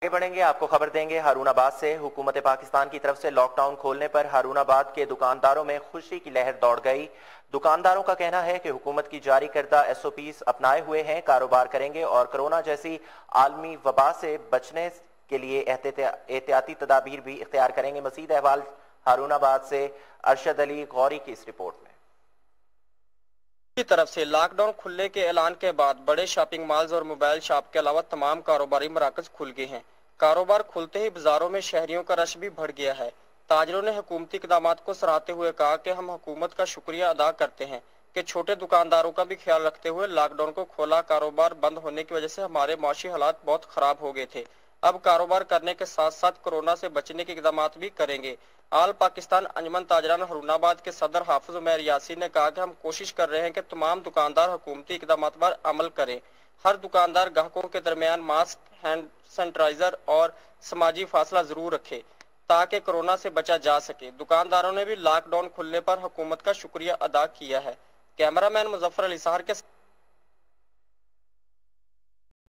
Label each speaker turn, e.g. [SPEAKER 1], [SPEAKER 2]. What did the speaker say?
[SPEAKER 1] आगे बढ़ेंगे, आपको खबर देंगे हारून आबाद से। हुकूमत पाकिस्तान की तरफ से लॉकडाउन खोलने पर हारून आबाद के दुकानदारों में खुशी की लहर दौड़ गई। दुकानदारों का कहना है कि हुकूमत की जारी करदा SOPs अपनाए हुए हैं, कारोबार करेंगे और कोरोना जैसी आलमी वबा से बचने के लिए एहतियाती तदाबीर भी इख्तियार करेंगे। मज़ीद अहवाल हारून आबाद से अरशद अली गौरी की इस रिपोर्ट में।
[SPEAKER 2] की तरफ से लॉकडाउन खुलने के ऐलान के बाद बड़े शॉपिंग मॉल्स और मोबाइल शॉप के अलावा तमाम कारोबारी मराकज खुल गए हैं। कारोबार खुलते ही बाजारों में शहरियों का रश भी बढ़ गया है। ताजरों ने हुकूमती इक़दामात को सराहते हुए कहा कि हम हुकूमत का शुक्रिया अदा करते हैं कि छोटे दुकानदारों का भी ख्याल रखते हुए लॉकडाउन को खोला। कारोबार बंद होने की वजह से हमारे माशी हालात बहुत खराब हो गए थे। अब कारोबार करने के साथ साथ कोरोना से बचने के इक़दामात भी करेंगे। आल पाकिस्तान अंजुमन ताजरान हारूनाबाद के सदर हाफिज उमैर यासीन ने कहा कि हम कोशिश कर रहे हैं कि तमाम दुकानदार हुकूमती इक़दामात पर अमल करें। हर दुकानदार ग्राहकों के दरमियान मास्क, हैंड सैनिटाइजर और समाजी फासला जरूर रखे ताकि कोरोना से बचा जा सके। दुकानदारों ने भी लॉकडाउन खुलने पर हुकूमत का शुक्रिया अदा किया है। कैमरामैन मुजफ्फर अली साहर के